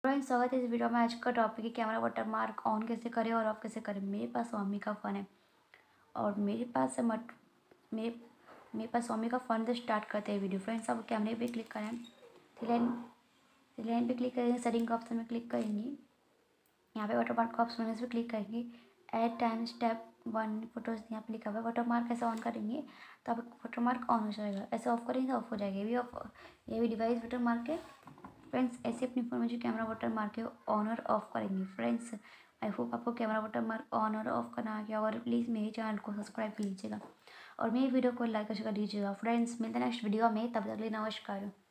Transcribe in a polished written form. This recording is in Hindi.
फ्रेंड्स, स्वागत है इस वीडियो में। आज का टॉपिक है कैमरा वाटर मार्क ऑन कैसे करें और ऑफ कैसे करें। मेरे पास स्वामी का फ़ोन है और मेरे पास मेरे पास स्वामी का फ़ोन। तो स्टार्ट करते हैं वीडियो। फ्रेंड्स, अब कैमरे पे क्लिक करें, थ्री लाइन पे क्लिक करेंगे, सेटिंग का ऑप्शन में क्लिक करेंगे, यहाँ पे वाटर मार्क का ऑप्शन है, इस पर क्लिक करेंगे। एड टाइम स्टेप 1 फोटोज़ यहाँ पे लिखा हुआ है। वाटर मार्क ऐसे ऑन करेंगे तो आप वाटर मार्क ऑन हो जाएगा, ऐसे ऑफ करेंगे तो ऑफ हो जाएगा। ये भी डिवाइस वाटर मार्क है। फ्रेंड्स, ऐसे अपनी फ़ोन में जो कैमरा वाटर मार्क है ऑन और ऑफ करेंगे। फ्रेंड्स, आई होप आपको कैमरा वाटर मार्क ऑन और ऑफ करना आ गया और प्लीज़ मेरे चैनल को सब्सक्राइब कर लीजिएगा और मेरी वीडियो को लाइक और शेयर कर दीजिएगा। फ्रेंड्स, मिलते हैं नेक्स्ट वीडियो में, तब तक के लिए नमस्कार।